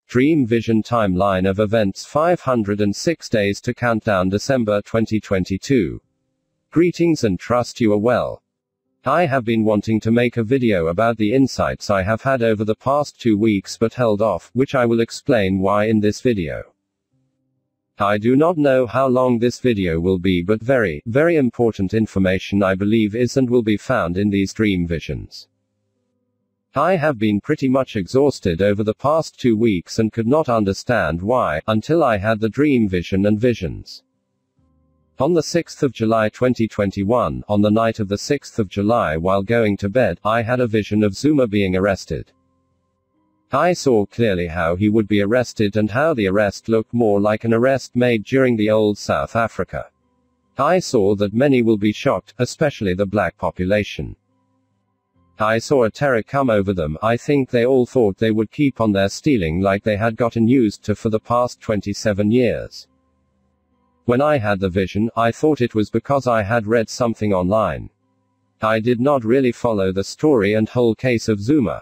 Dream Vision Timeline of Events 506 Days to Countdown December 2022. Greetings and trust you are well. I have been wanting to make a video about the insights I have had over the past 2 weeks but held off, which I will explain why in this video. I do not know how long this video will be, but very important information I believe is and will be found in these dream visions. I have been pretty much exhausted over the past 2 weeks and could not understand why, until I had the dream vision and visions. On the 6th of July 2021, on the night of the 6th of July while going to bed, I had a vision of Zuma being arrested. I saw clearly how he would be arrested and how the arrest looked more like an arrest made during the old South Africa. I saw that many will be shocked, especially the black population. I saw a terror come over them. I think they all thought they would keep on their stealing like they had gotten used to for the past 27 years. When I had the vision, I thought it was because I had read something online. I did not really follow the story and whole case of Zuma.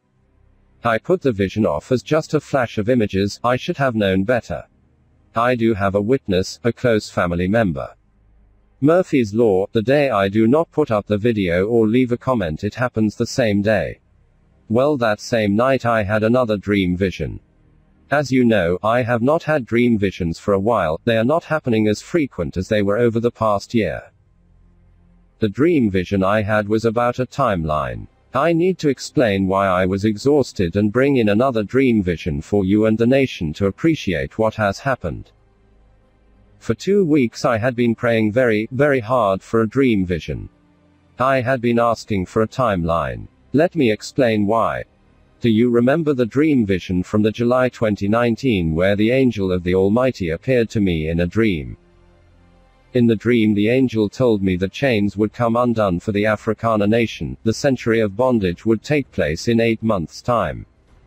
I put the vision off as just a flash of images. I should have known better. I do have a witness, a close family member. Murphy's Law, the day I do not put up the video or leave a comment, it happens the same day. Well, that same night I had another dream vision. As you know, I have not had dream visions for a while. They are not happening as frequent as they were over the past year. The dream vision I had was about a timeline. I need to explain why I was exhausted and bring in another dream vision for you and the nation to appreciate what has happened. For 2 weeks I had been praying very hard for a dream vision. I had been asking for a timeline. Let me explain why. Do you remember the dream vision from the July 2019 where the angel of the Almighty appeared to me in a dream? In the dream the angel told me the chains would come undone for the Afrikaner nation. The century of bondage would take place in 8 months' time.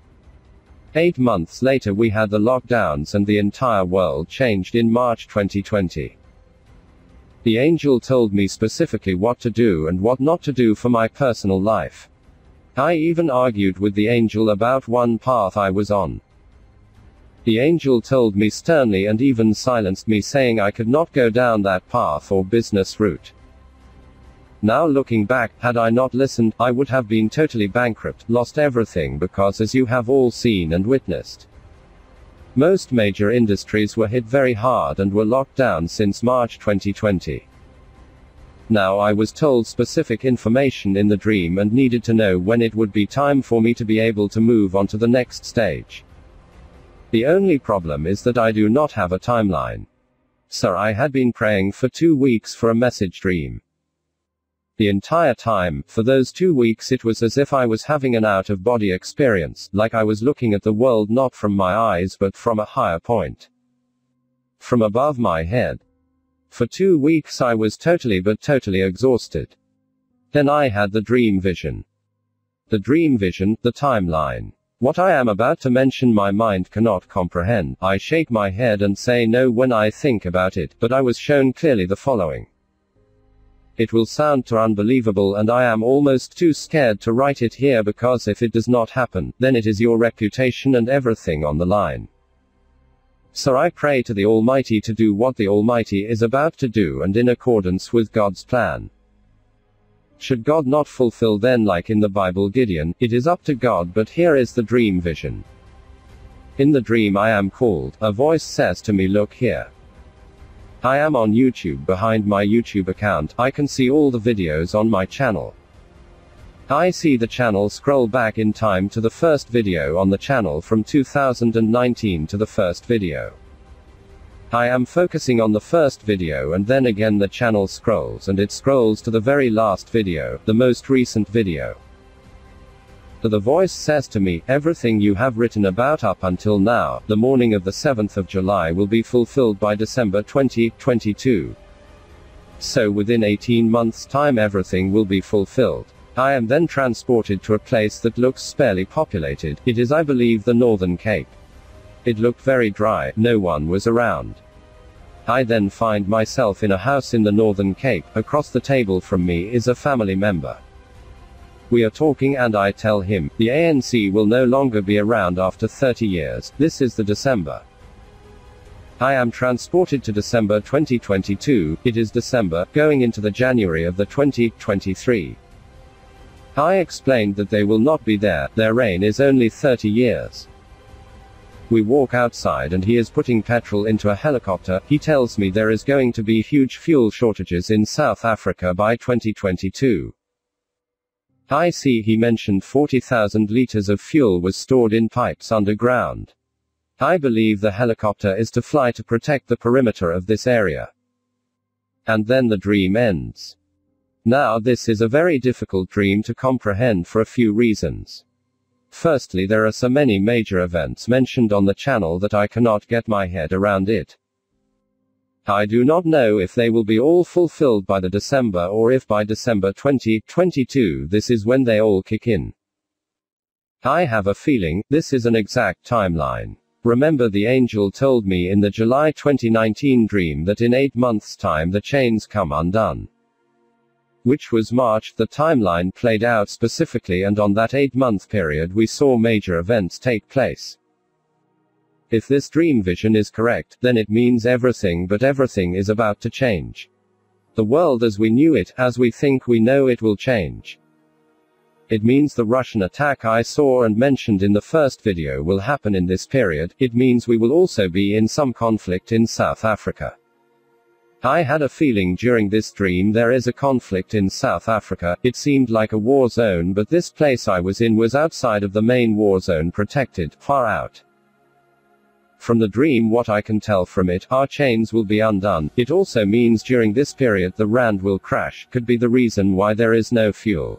8 months later we had the lockdowns and the entire world changed in March 2020. The angel told me specifically what to do and what not to do for my personal life. I even argued with the angel about one path I was on. The angel told me sternly and even silenced me, saying I could not go down that path or business route. Now looking back, had I not listened, I would have been totally bankrupt, lost everything, because as you have all seen and witnessed, most major industries were hit very hard and were locked down since March 2020. Now I was told specific information in the dream and needed to know when it would be time for me to be able to move on to the next stage. The only problem is that I do not have a timeline. So I had been praying for 2 weeks for a message dream. The entire time, for those 2 weeks, it was as if I was having an out-of-body experience, like I was looking at the world not from my eyes but from a higher point. From above my head. For 2 weeks I was totally exhausted. Then I had the dream vision. The dream vision, the timeline. What I am about to mention my mind cannot comprehend. I shake my head and say no when I think about it, but I was shown clearly the following. It will sound too unbelievable and I am almost too scared to write it here, because if it does not happen, then it is your reputation and everything on the line. So I pray to the Almighty to do what the Almighty is about to do and in accordance with God's plan. Should God not fulfill, then like in the Bible Gideon, it is up to God, but here is the dream vision. In the dream I am called, a voice says to me, look here. I am on YouTube. Behind my YouTube account, I can see all the videos on my channel. I see the channel scroll back in time to the first video on the channel from 2019 to the first video. I am focusing on the first video and then again the channel scrolls and it scrolls to the very last video, the most recent video. The voice says to me, everything you have written about up until now, the morning of the 7th of July, will be fulfilled by December 2022. So within 18 months' time everything will be fulfilled. I am then transported to a place that looks sparsely populated. It is, I believe, the Northern Cape. It looked very dry, no one was around. I then find myself in a house in the Northern Cape. Across the table from me is a family member. We are talking and I tell him, the ANC will no longer be around after 30 years, this is the December. I am transported to December 2022, it is December, going into the January of the 2023. I explained that they will not be there, their reign is only 30 years. We walk outside and he is putting petrol into a helicopter, he tells me there is going to be huge fuel shortages in South Africa by 2022. I see he mentioned 40,000 liters of fuel was stored in pipes underground. I believe the helicopter is to fly to protect the perimeter of this area. And then the dream ends. Now this is a very difficult dream to comprehend for a few reasons. Firstly, there are so many major events mentioned on the channel that I cannot get my head around it. I do not know if they will be all fulfilled by the December or if by December 2022 this is when they all kick in. I have a feeling this is an exact timeline. Remember, the angel told me in the July 2019 dream that in 8 months' time the chains come undone. Which was March, the timeline played out specifically, and on that 8-month period we saw major events take place. If this dream vision is correct, then it means everything but everything is about to change. The world as we knew it, as we think we know it, will change. It means the Russian attack I saw and mentioned in the first video will happen in this period. It means we will also be in some conflict in South Africa. I had a feeling during this dream there is a conflict in South Africa. It seemed like a war zone, but this place I was in was outside of the main war zone, protected, far out. From the dream, what I can tell from it, our chains will be undone. It also means during this period the rand will crash, could be the reason why there is no fuel.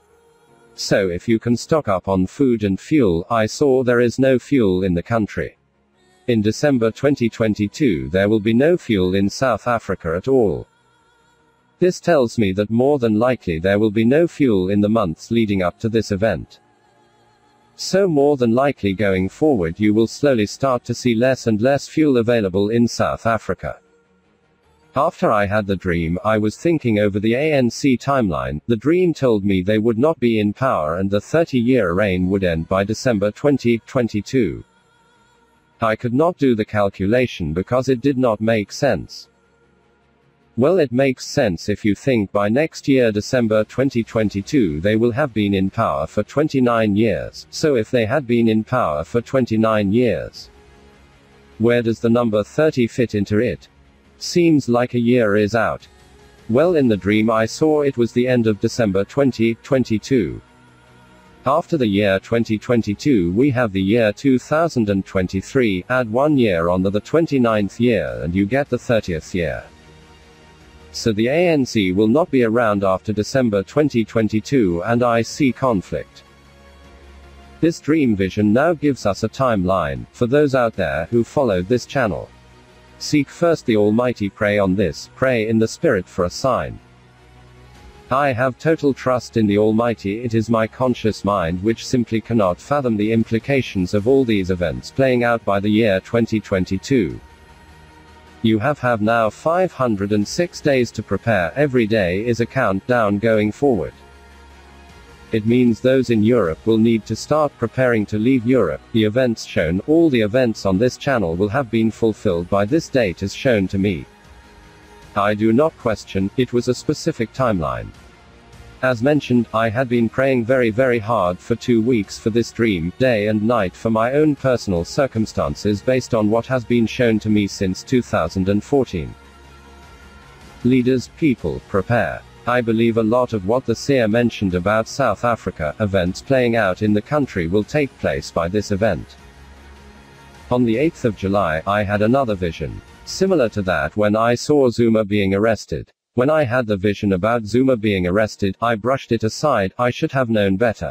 So if you can stock up on food and fuel, I saw there is no fuel in the country. In December 2022 there will be no fuel in South Africa at all. This tells me that more than likely there will be no fuel in the months leading up to this event. So more than likely going forward you will slowly start to see less and less fuel available in South Africa. After I had the dream, I was thinking over the ANC timeline. The dream told me they would not be in power and the 30-year reign would end by December 2022. I could not do the calculation because it did not make sense. Well, it makes sense if you think by next year December 2022 they will have been in power for 29 years, so if they had been in power for 29 years, where does the number 30 fit into it? Seems like a year is out. Well, in the dream I saw it was the end of December 2022. After the year 2022 we have the year 2023, add 1 year on the 29th year and you get the 30th year. So the ANC will not be around after December 2022 and I see conflict. This dream vision now gives us a timeline, for those out there who followed this channel. Seek first the Almighty, pray on this, pray in the Spirit for a sign. I have total trust in the Almighty. It is my conscious mind which simply cannot fathom the implications of all these events playing out by the year 2022. You have now 506 days to prepare. Every day is a countdown going forward. It means those in Europe will need to start preparing to leave Europe. The events shown, all the events on this channel will have been fulfilled by this date as shown to me. I do not question, it was a specific timeline. As mentioned, I had been praying very hard for 2 weeks for this dream, day and night, for my own personal circumstances based on what has been shown to me since 2014. Leaders, people, prepare. I believe a lot of what the seer mentioned about South Africa, events playing out in the country, will take place by this event. On the 8th of July, I had another vision. Similar to that when I saw Zuma being arrested. When I had the vision about Zuma being arrested, I brushed it aside, I should have known better.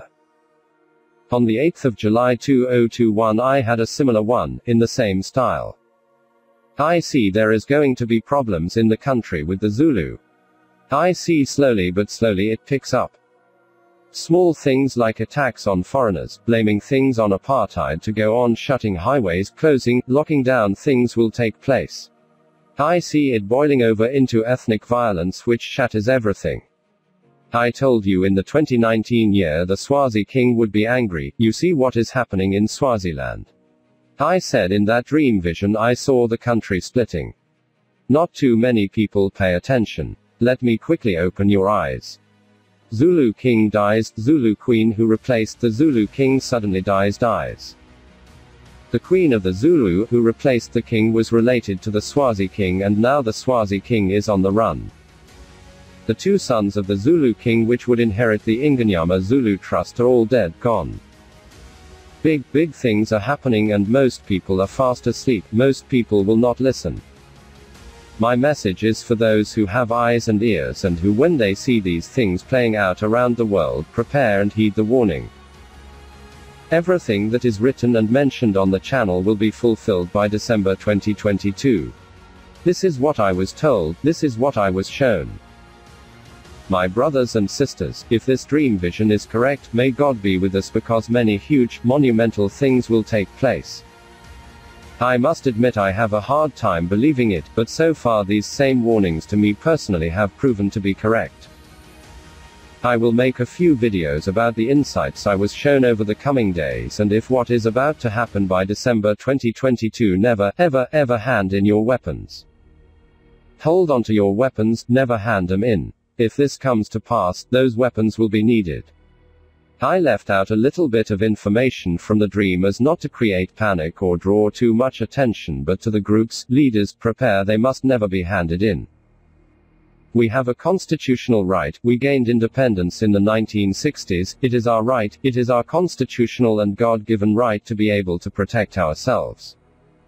On the 8th of July 2021 I had a similar one, in the same style. I see there is going to be problems in the country with the Zulu. I see slowly but slowly it picks up. Small things like attacks on foreigners, blaming things on apartheid to go on, shutting highways, closing, locking down things will take place. I see it boiling over into ethnic violence which shatters everything. I told you in the 2019 year the Swazi king would be angry. You see what is happening in Swaziland. I said in that dream vision I saw the country splitting. Not too many people pay attention. Let me quickly open your eyes. Zulu king dies, Zulu queen who replaced the Zulu king suddenly dies. The queen of the Zulu who replaced the king was related to the Swazi king, and now the Swazi king is on the run. The two sons of the Zulu king which would inherit the Inganyama Zulu trust are all dead, gone. Big things are happening and most people are fast asleep. Most people will not listen. My message is for those who have eyes and ears and who, when they see these things playing out around the world, prepare and heed the warning. Everything that is written and mentioned on the channel will be fulfilled by December 2022. This is what I was told, this is what I was shown. My brothers and sisters, if this dream vision is correct, may God be with us, because many huge, monumental things will take place. I must admit I have a hard time believing it, but so far these same warnings to me personally have proven to be correct. I will make a few videos about the insights I was shown over the coming days, and if what is about to happen by December 2022, never, ever hand in your weapons. Hold on to your weapons, never hand them in. If this comes to pass, those weapons will be needed. I left out a little bit of information from the dream as not to create panic or draw too much attention, but to the groups, leaders, prepare, they must never be handed in. We have a constitutional right, we gained independence in the 1960s, it is our right, it is our constitutional and God-given right to be able to protect ourselves.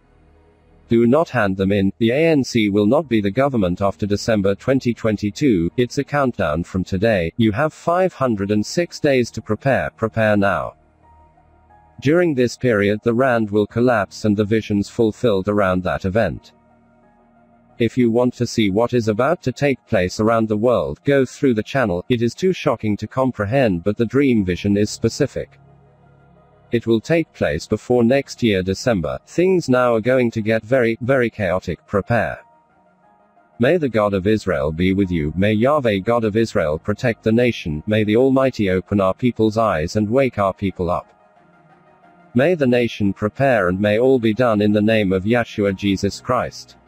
Do not hand them in. The ANC will not be the government after December 2022, it's a countdown from today. You have 506 days to prepare now. During this period the Rand will collapse and the visions fulfilled around that event. If you want to see what is about to take place around the world, go through the channel. It is too shocking to comprehend, but the dream vision is specific. It will take place before next year December. Things now are going to get very chaotic. Prepare. May the God of Israel be with you. May Yahweh God of Israel protect the nation. May the Almighty open our people's eyes and wake our people up. May the nation prepare, and may all be done in the name of Yeshua Jesus Christ.